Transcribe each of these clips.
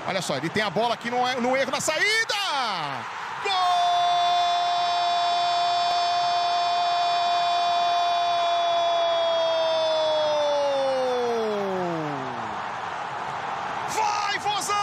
Olha só, ele tem a bola aqui no erro na saída! Gol! Vai, Vozão!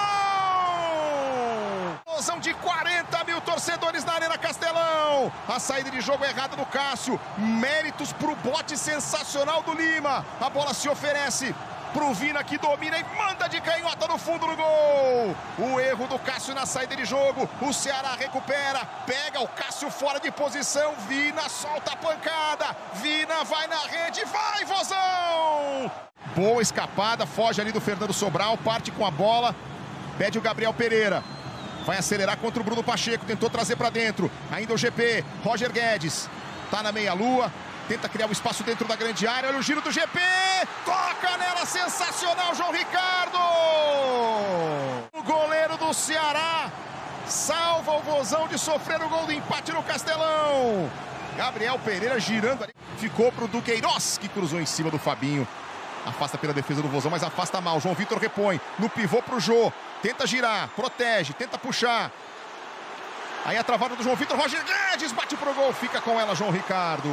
Vozão de 40 mil torcedores na Arena Castelão. A saída de jogo errada do Cássio. Méritos pro bote sensacional do Lima. A bola se oferece pro Vina, que domina e manda de canhota no fundo do gol. O erro do Cássio na saída de jogo. O Ceará recupera, pega o Cássio fora de posição. Vina solta a pancada. Vina vai na rede, vai, Vozão! Boa escapada, foge ali do Fernando Sobral, parte com a bola, pede o Gabriel Pereira. Vai acelerar contra o Bruno Pacheco, tentou trazer para dentro. Ainda o GP, Roger Guedes. Tá na meia-lua, tenta criar um espaço dentro da grande área. Olha o giro do GP, toca nela, sensacional, João Ricardo! O goleiro do Ceará salva o Vozão de sofrer o gol do empate no Castelão. Gabriel Pereira girando ali, ficou pro Duqueiroz, que cruzou em cima do Fabinho. Afasta pela defesa do Vozão, mas afasta mal. João Vitor repõe, no pivô pro Jô. Tenta girar, protege, tenta puxar. Aí a travada do João Vitor, Roger Guedes bate pro gol, fica com ela João Ricardo.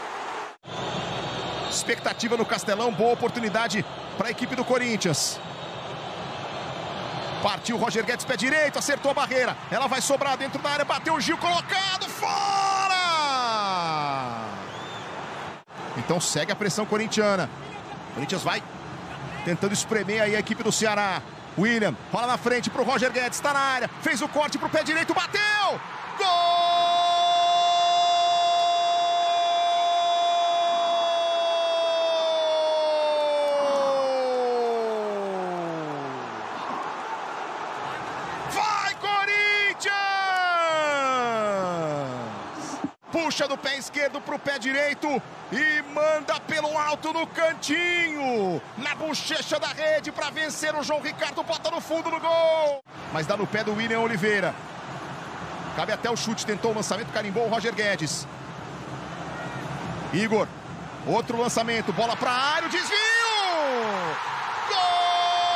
Expectativa no Castelão, boa oportunidade para a equipe do Corinthians. Partiu Roger Guedes, pé direito, acertou a barreira. Ela vai sobrar dentro da área, bateu o Gil, colocado, fora! Então segue a pressão corintiana. O Corinthians vai tentando espremer aí a equipe do Ceará. William rola na frente pro Roger Guedes, está na área, fez o corte pro pé direito, bateu! Gol! Vai, Corinthians! Puxa do pé esquerdo pro pé direito e manda pelo alto no cantinho, na bochecha da rede para vencer o João Ricardo, bota no fundo do gol. Mas dá no pé do William Oliveira. Cabe até o chute, tentou o lançamento, carimbou o Roger Guedes. Igor, outro lançamento, bola para a área, o desvio! Gol!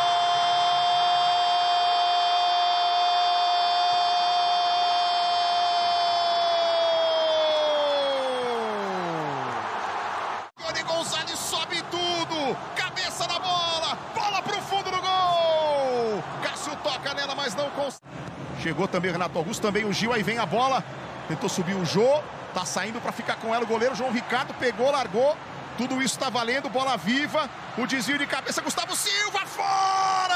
Gonzalez sobe tudo, cabeça na bola, bola pro fundo do gol. Cássio toca nela, mas não consegue. Chegou também o Renato Augusto, também o Gil, aí vem a bola, tentou subir o Jô, tá saindo para ficar com ela o goleiro João Ricardo, pegou, largou, tudo isso tá valendo, bola viva, o desvio de cabeça, Gustavo Silva, fora!